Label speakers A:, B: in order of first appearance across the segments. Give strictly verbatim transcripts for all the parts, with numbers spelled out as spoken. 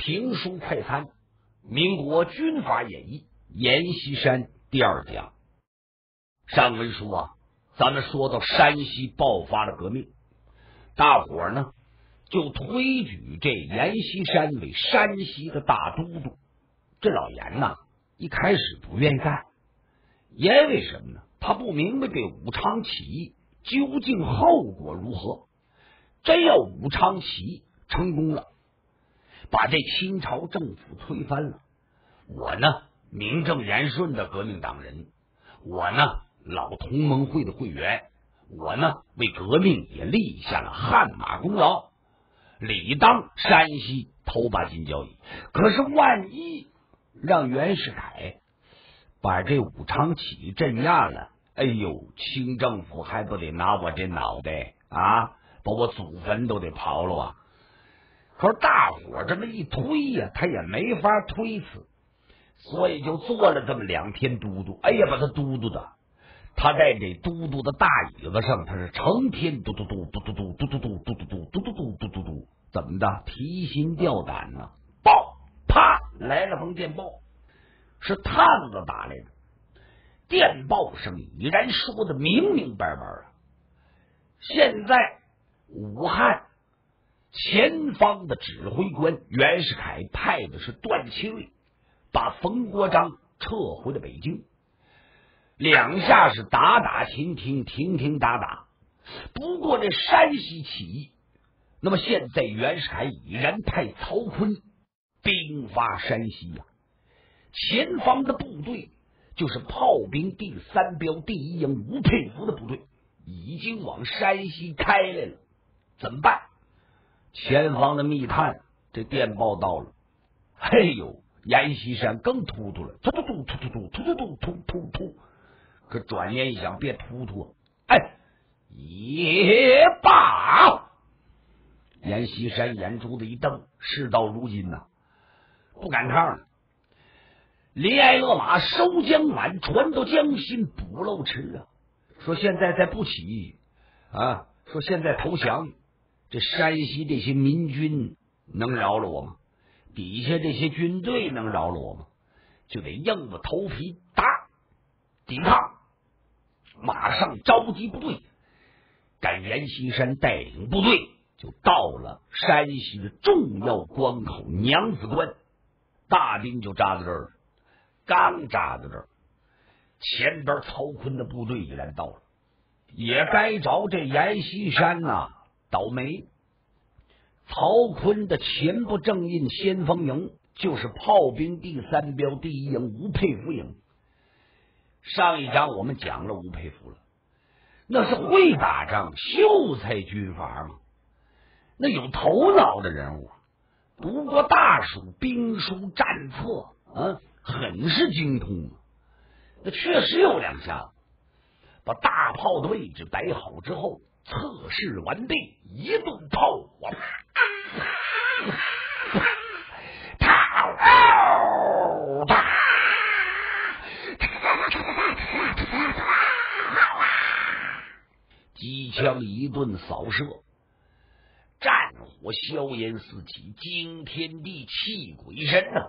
A: 评书快餐，民国军阀演义，阎锡山第二讲。上文书啊，咱们说到山西爆发了革命，大伙儿呢就推举这阎锡山为山西的大都督。这老阎呐，一开始不愿意干，因为什么呢？他不明白这武昌起义究竟后果如何。真要武昌起义成功了，把这清朝政府推翻了，我呢名正言顺的革命党人，我呢老同盟会的会员，我呢为革命也立下了汗马功劳，理当山西头把金交椅。可是万一让袁世凯把这武昌起义镇压了，哎呦，清政府还不得拿我这脑袋啊，把我祖坟都得刨了啊！可是大伙这么一推呀、啊，他也没法推辞，所以就做了这么两天都督。哎呀，把他都督的，他在这都督的大椅子上，他是成天嘟嘟嘟嘟嘟嘟嘟嘟嘟嘟嘟嘟嘟嘟嘟嘟嘟，怎么的？提心吊胆呢？报，啪，来了封电报，是探子打来的。电报上已然说的明明白白啊！现在武汉前方的指挥官袁世凯派的是段祺瑞，把冯国璋撤回了北京。两下是打打停停，停停打打。不过这山西起义，那么现在袁世凯已然派曹锟兵发山西呀、啊，前方的部队就是炮兵第三标第一营吴佩孚的部队，已经往山西开来了。怎么办？前方的密探这电报到了，嘿呦，阎锡山更突突了，突突突突突突突突突突突。可转念一想，别突突，哎，也罢。阎锡山眼珠子一瞪，事到如今呐、啊，不赶趟了。林爱勒马收江满，传到江心补漏池啊！说现在再不起义啊，说现在投降，这山西这些民军能饶了我吗？底下这些军队能饶了我吗？就得硬着头皮打抵抗。马上召集部队，赶阎锡山带领部队就到了山西的重要关口娘子关，大兵就扎在这儿了。刚扎在这儿，前边曹锟的部队已然到了，也该着这阎锡山呐、啊、倒霉。曹锟的前部正印先锋营就是炮兵第三标第一营吴佩孚营。上一章我们讲了吴佩孚了，那是会打仗秀才军阀嘛，那有头脑的人物，读过大书兵书战策啊，很是精通。那确实有两下，把大炮的位置摆好之后，测试完毕，一动炮火，机枪一顿扫射，战火硝烟四起，惊天地泣鬼神啊！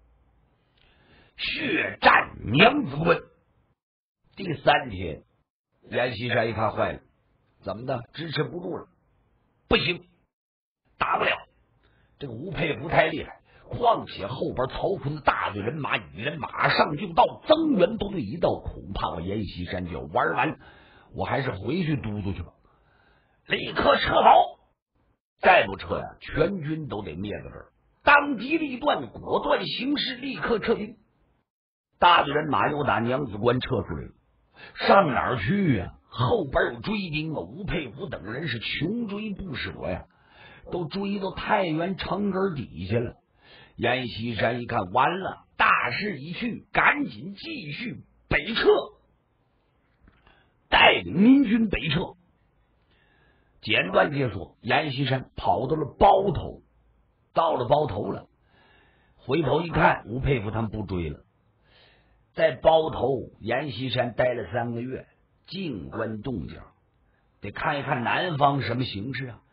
A: 血战娘子关。第三天，阎锡山一看坏了，怎么的？支持不住了，不行，打不了。这个吴佩孚太厉害，况且后边曹锟的大队人马已然马上就到，增援部队一到，恐怕我阎锡山就要玩完，我还是回去都督去吧。立刻撤走，再不撤呀、啊，全军都得灭在这儿。当机立断，果断行事，立刻撤兵。大队人马又打娘子关撤出来了，上哪儿去呀、啊？后边有追兵啊！吴佩孚等人是穷追不舍呀，都追到太原城根底下了。阎锡山一看，完了，大势已去，赶紧继续北撤，带领民军北撤。简短结说，阎锡山跑到了包头，到了包头了，回头一看，吴佩孚他们不追了。在包头，阎锡山待了三个月，静观动静，得看一看南方什么形势啊。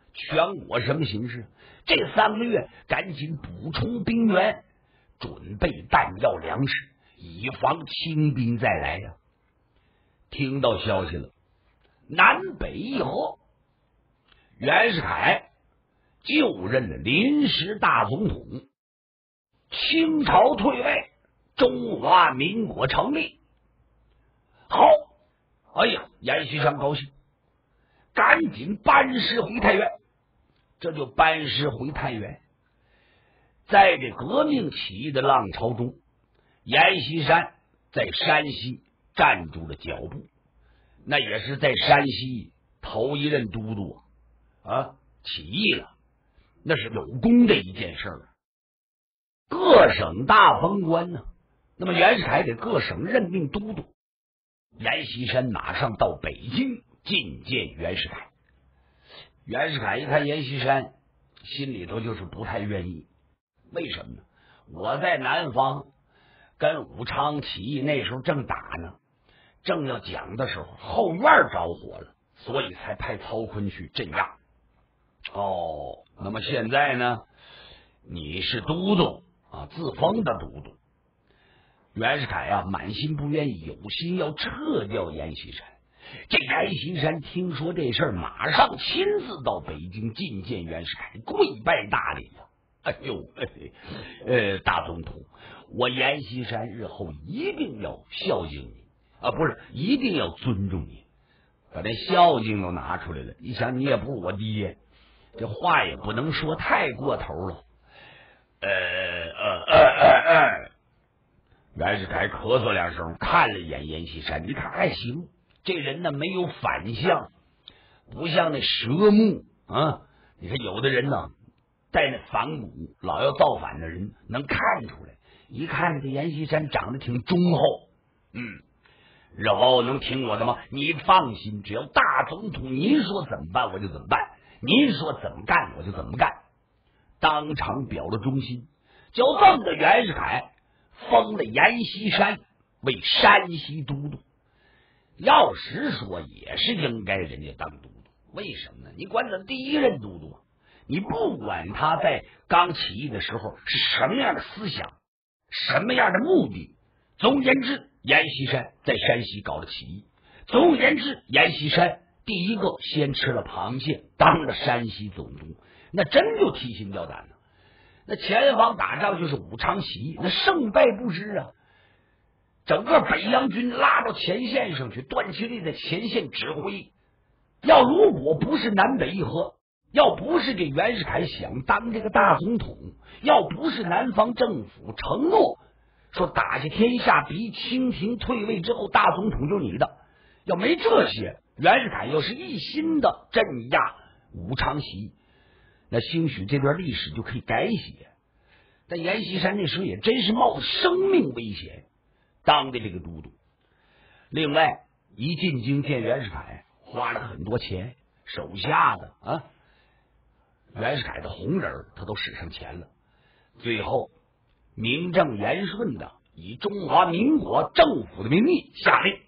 A: 全国什么形势？这三个月赶紧补充兵源，准备弹药粮食，以防清兵再来呀、啊！听到消息了，南北议和，袁世凯就任了临时大总统，清朝退位，中华民国成立。好，哎呀，阎锡山高兴，赶紧班师回太原。这就班师回太原。在这革命起义的浪潮中，阎锡山在山西站住了脚步，那也是在山西头一任都督啊，起义了，那是有功的一件事儿。各省大封官呢，那么袁世凯给各省任命都督，阎锡山马上到北京觐见袁世凯。袁世凯一看阎锡山，心里头就是不太愿意。为什么呢？我在南方跟武昌起义那时候正打呢，正要讲的时候，后院着火了，所以才派曹锟去镇压。哦，那么现在呢，你是都督啊，自封的都督。袁世凯啊，满心不愿意，有心要撤掉阎锡山。这阎锡山听说这事儿，马上亲自到北京觐见袁世凯，跪拜大礼呀、啊！哎呦，嘿嘿呃，大总统，我阎锡山日后一定要孝敬你啊，不是，一定要尊重你。把这孝敬都拿出来了，你想，你也不是我爹，这话也不能说太过头了。呃呃呃呃呃，袁世凯咳嗽两声，看了一眼阎锡山，你看还行。这人呢没有反相，不像那蛇目啊！你看有的人呢带那反骨，老要造反的人能看出来。一看这阎锡山长得挺忠厚，嗯，日后能听我的吗？你放心，只要大总统您说怎么办我就怎么办，您说怎么干我就怎么干。当场表了忠心，就这么的袁世凯封了阎锡山为山西都督。要实说也是应该人家当都督，为什么呢？你管他第一任都督，你不管他在刚起义的时候是什么样的思想，什么样的目的，总而言之，阎锡山在山西搞了起义。总而言之，阎锡山第一个先吃了螃蟹，当了山西总督，那真就提心吊胆了。那前方打仗就是武昌起义，那胜败不知啊。整个北洋军拉到前线上去，段祺瑞在前线指挥。要如果不是南北议和，要不是这袁世凯想当这个大总统，要不是南方政府承诺说打下天下，逼清廷退位之后大总统就是你的，要没这些，袁世凯又是一心的镇压武昌起义，那兴许这段历史就可以改写。但阎锡山那时候也真是冒着生命危险当的这个都督。另外一进京见袁世凯花了很多钱，手下的啊袁世凯的红人他都使上钱了，最后名正言顺的以中华民国政府的名义下令，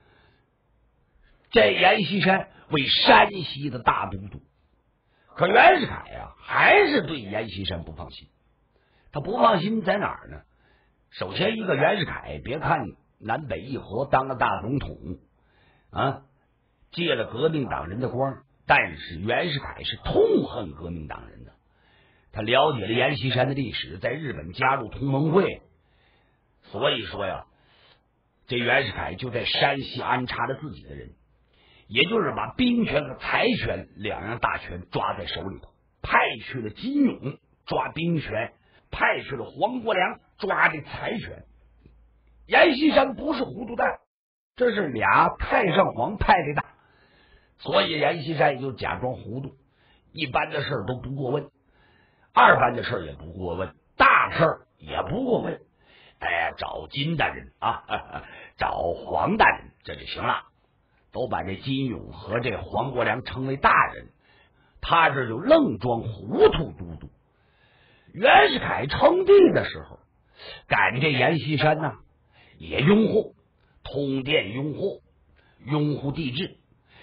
A: 这阎锡山为山西的大都督。可袁世凯呀、啊、还是对阎锡山不放心。他不放心在哪儿呢？首先一个，袁世凯别看南北议和当了大总统啊，借了革命党人的光，但是袁世凯是痛恨革命党人的。他了解了阎锡山的历史，在日本加入同盟会，所以说呀，这袁世凯就在山西安插了自己的人，也就是把兵权和财权两样大权抓在手里头，派去了金勇抓兵权，派去了黄国梁抓这财权。阎锡山不是糊涂蛋，这是俩太上皇派的大，所以阎锡山也就假装糊涂，一般的事都不过问，二般的事也不过问，大事也不过问。哎，找金大人啊，呵呵找黄大人这就行了，都把这金勇和这黄国梁称为大人，他这就愣装糊涂都督。袁世凯称帝的时候，赶这阎锡山呢、啊、也拥护通电，拥护拥护帝制，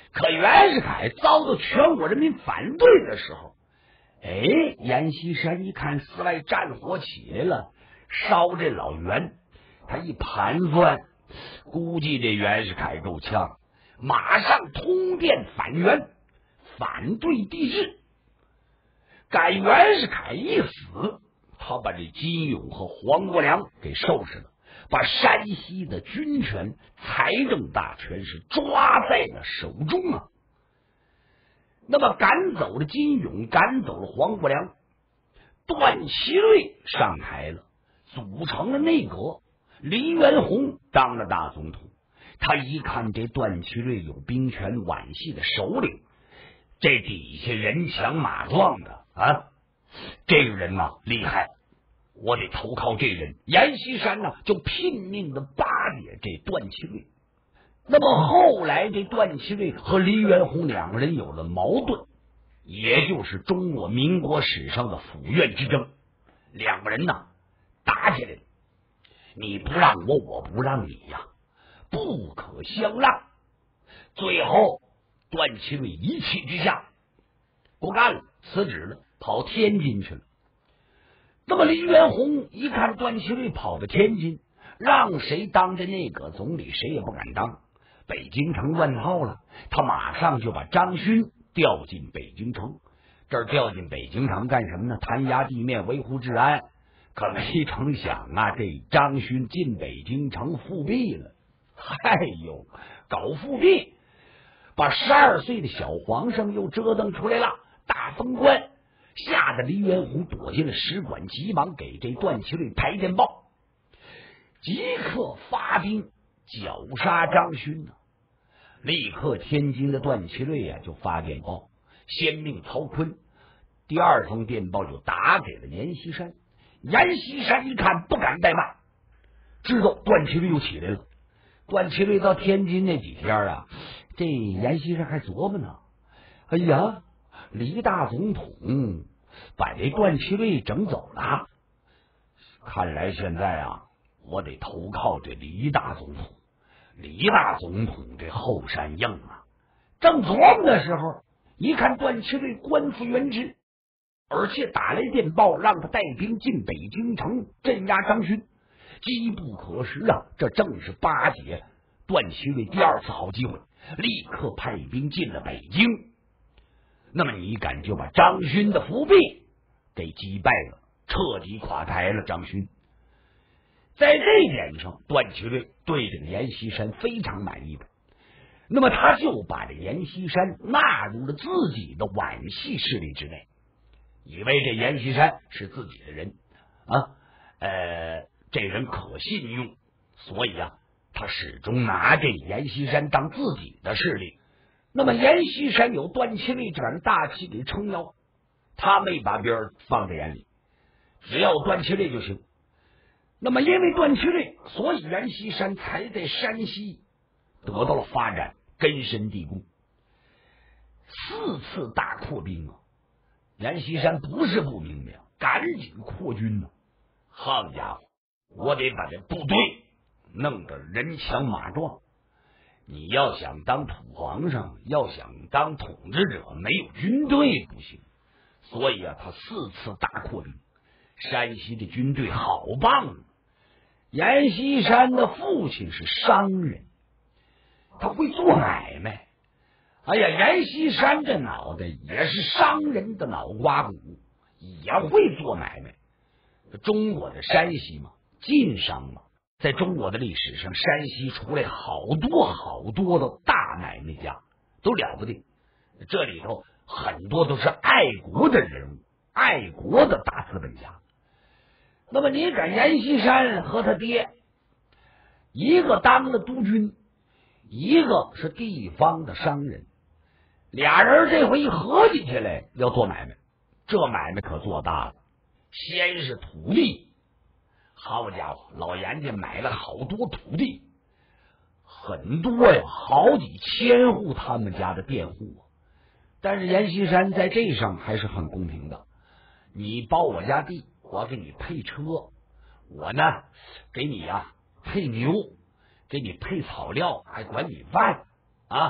A: 可袁世凯遭到全国人民反对的时候，哎，阎锡山一看寺外战火起来了，烧这老袁，他一盘算，估计这袁世凯够呛，马上通电反袁，反对帝制。赶袁世凯一死，他把这金勇和黄国梁给收拾了，把山西的军权、财政大权是抓在了手中啊。那么赶走了金勇，赶走了黄国梁，段祺瑞上台了，组成了内阁，黎元洪当了大总统。他一看这段祺瑞有兵权皖系的首领，这底下人强马壮的啊，这个人呐厉害，我得投靠这人。阎锡山呢就拼命的巴结这段祺瑞。那么后来这段祺瑞和黎元洪两个人有了矛盾，也就是中国民国史上的府院之争。两个人呢打起来了，你不让我，我不让你呀，不可相让。最后段祺瑞一气之下不干了，辞职了，跑天津去了。那么黎元洪一看段祺瑞跑到天津，让谁当这内阁总理谁也不敢当，北京城乱套了，他马上就把张勋调进北京城。这儿调进北京城干什么呢？弹压地面，维护治安。可没成想啊，这张勋进北京城复辟了。哎呦，搞复辟，把十二岁的小皇上又折腾出来了，大封官，吓得黎元洪躲进了使馆，急忙给这段祺瑞拍电报，即刻发兵绞杀张勋呢。立刻天津的段祺瑞啊就发电报先命曹锟，第二封电报就打给了阎锡山。阎锡山一看不敢怠慢，知道段祺瑞又起来了。段祺瑞到天津那几天啊，这阎锡山还琢磨呢，哎呀，黎大总统把这段祺瑞整走了，看来现在啊我得投靠这黎大总统。黎大总统这后山硬啊！正琢磨的时候，一看段祺瑞官复原职，而且打来电报让他带兵进北京城镇压张勋，机不可失啊！这正是巴结段祺瑞第二次好机会，立刻派兵进了北京。那么你敢就把张勋的伏笔给击败了，彻底垮台了张勋。在这点上，段祺瑞对这个阎锡山非常满意的，那么他就把这阎锡山纳入了自己的皖系势力之内，以为这阎锡山是自己的人啊，呃，这人可信用，所以啊，他始终拿这阎锡山当自己的势力。那么阎锡山有段祺瑞这样大气给撑腰，他没把别人放在眼里，只要段祺瑞就行。那么因为段祺瑞，所以阎锡山才在山西得到了发展，根深蒂固。四次大扩兵啊，阎锡山不是不明白，赶紧扩军呢。好家伙，我得把这部队弄得人强马壮。你要想当土皇上，要想当统治者，没有军队不行。所以啊，他四次大扩兵，山西的军队好棒啊！阎锡山的父亲是商人，他会做买卖。哎呀，阎锡山这脑袋也是商人的脑瓜骨，也会做买卖。中国的山西嘛，晋商嘛，在中国的历史上，山西出来好多好多的大买卖家，都了不得。这里头很多都是爱国的人物，爱国的大资本家。那么你敢阎锡山和他爹，一个当了督军，一个是地方的商人，俩人这回一合计起来要做买卖，这买卖可做大了。先是土地，好家伙，老阎家买了好多土地，很多呀，好几千户他们家的佃户。但是阎锡山在这上还是很公平的，你包我家地，我给你配车，我呢给你啊配牛，给你配草料，还管你饭啊，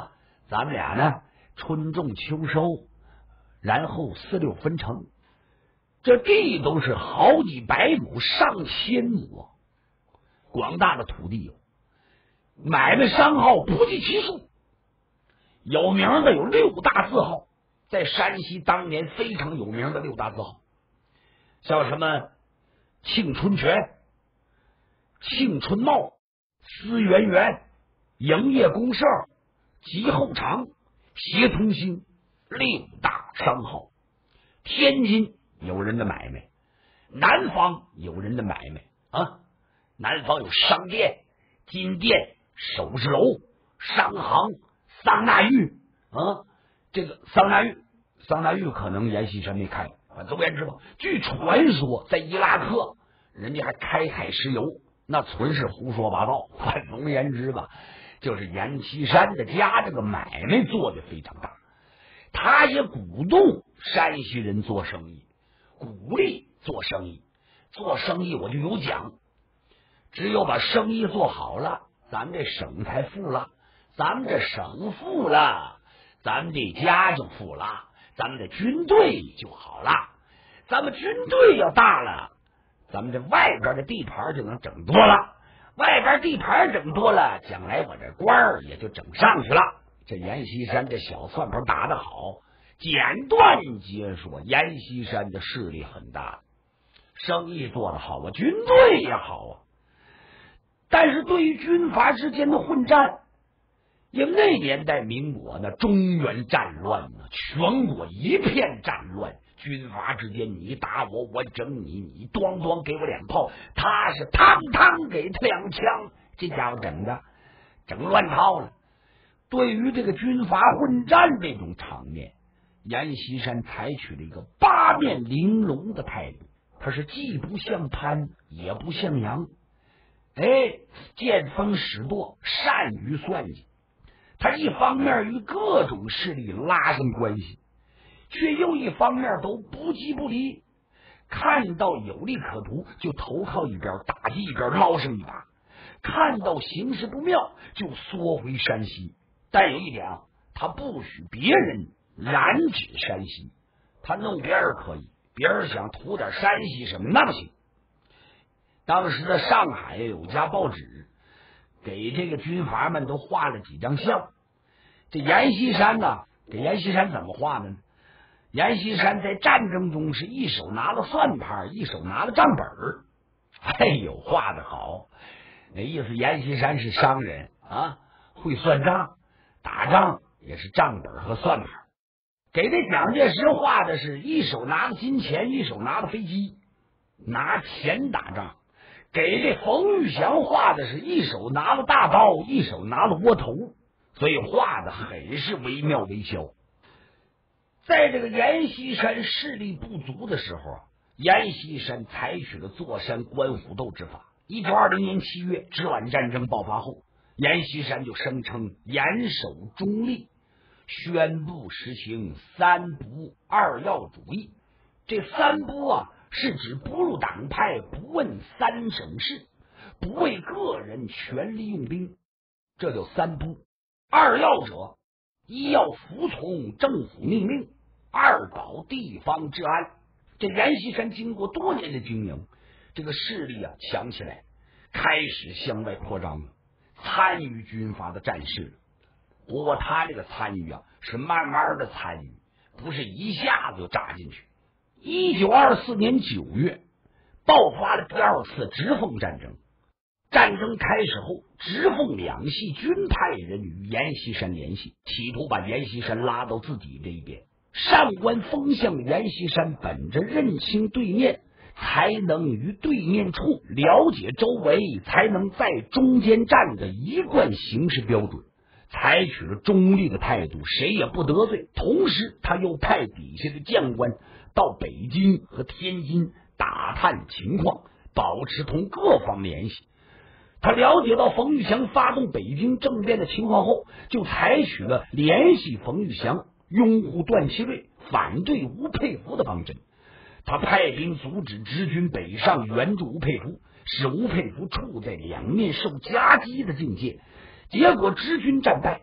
A: 咱们俩呢春种秋收，然后四六分成。这地都是好几百亩上千亩，广大的土地，买卖商号不计其数，有名的有六大字号，在山西当年非常有名的六大字号，像什么庆春泉、庆春茂、思源源、营业公社、吉后厂、协同兴，六大商号。天津有人的买卖，南方有人的买卖啊，南方有商店、金店、首饰楼、商行、桑拿浴啊。这个桑拿浴，桑拿浴可能阎锡山没开，总而言之吧，据传说在伊拉克人家还开采石油，那纯是胡说八道。总而言之吧，就是阎锡山的家这个买卖做的非常大，他也鼓动山西人做生意，鼓励做生意。做生意我就有讲，只有把生意做好了，咱们这省才富了，咱们这省富了，咱们这家就富了，咱们的军队就好了，咱们军队要大了，咱们这外边的地盘就能整多了，外边地盘整多了，将来我这官儿也就整上去了。这阎锡山这小算盘打得好，简短截说，阎锡山的势力很大，生意做得好啊，军队也好啊。但是对于军阀之间的混战，因为那年代民国呢，中原战乱呢，全国一片战乱，军阀之间你打我，我整你，你咣咣给我两炮，他是汤汤给他两枪，这家伙整的整乱套了。对于这个军阀混战这种场面，阎锡山采取了一个八面玲珑的态度，他是既不像潘也不像杨，哎，见风使舵，善于算计。他一方面与各种势力拉上关系，却又一方面都不急不离，看到有利可图就投靠一边，打击一边，捞上一把，看到形势不妙就缩回山西。但有一点啊，他不许别人染指山西，他弄别人可以，别人想图点山西什么那不行。当时的上海有家报纸给这个军阀们都画了几张像，这阎锡山呢，给阎锡山怎么画的呢？阎锡山在战争中是一手拿了算盘，一手拿了账本儿，哎呦，画的好。那意思阎锡山是商人啊，会算账，打仗也是账本和算盘。给这蒋介石画的是一手拿着金钱，一手拿着飞机，拿钱打仗。给这冯玉祥画的是一手拿了大刀，一手拿了窝头，所以画的很是惟妙惟肖。在这个阎锡山势力不足的时候，阎锡山采取了坐山观虎斗之法。一九二零年七月，直皖战争爆发后，阎锡山就声称严守中立，宣布实行三不二要主义。这三不啊，是指不入党派，不问三省事，不为个人权力用兵，这叫三不。二要者，一要服从政府命令，二保地方治安。这阎锡山经过多年的经营，这个势力啊强起来，开始向外扩张了，参与军阀的战事。不过他这个参与啊，是慢慢的参与，不是一下子就扎进去。一九二四年九月，爆发了第二次直奉战争。战争开始后，直奉两系均派人与阎锡山联系，企图把阎锡山拉到自己这一边。上官风向的阎锡山本着认清对面，才能于对面处了解周围，才能在中间站的一贯行事标准，采取了中立的态度，谁也不得罪。同时他又派底下的将官到北京和天津打探情况，保持同各方联系。他了解到冯玉祥发动北京政变的情况后，就采取了联系冯玉祥，拥护段祺瑞，反对吴佩孚的方针。他派兵阻止直军北上援助吴佩孚，使吴佩孚处在两面受夹击的境界。结果直军战败，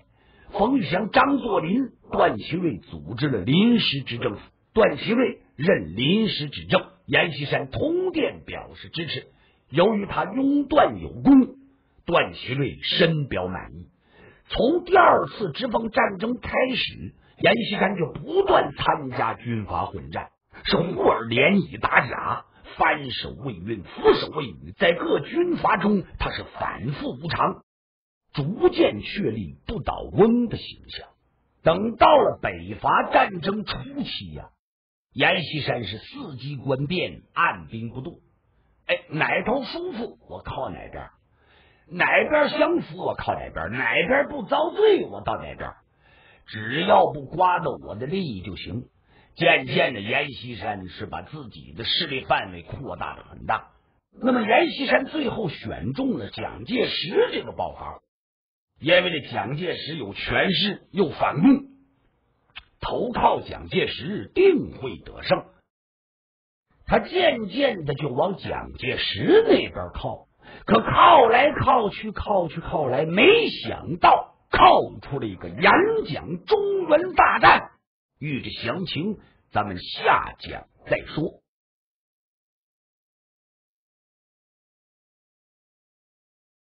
A: 冯玉祥、张作霖、段祺瑞组织了临时执政府，段祺瑞任临时执政，阎锡山通电表示支持。由于他拥段有功，段祺瑞深表满意。从第二次直奉战争开始，阎锡山就不断参加军阀混战，是忽而连以打假，翻手为运，覆手为雨，在各军阀中他是反复无常，逐渐确立不倒翁的形象。等到了北伐战争初期呀、啊，阎锡山是四机关变，按兵不动。哎，哪头舒服我靠哪边，哪边相符我靠哪边，哪边不遭罪我到哪边，只要不刮到我的利益就行。渐渐的，阎锡山是把自己的势力范围扩大的很大。那么阎锡山最后选中了蒋介石这个爆发，因为这蒋介石有权势又反共，投靠蒋介石定会得胜。他渐渐的就往蒋介石那边靠，可靠来靠去靠去靠来，没想到靠出了一个演讲中原大战。欲知详情，咱们下讲再说。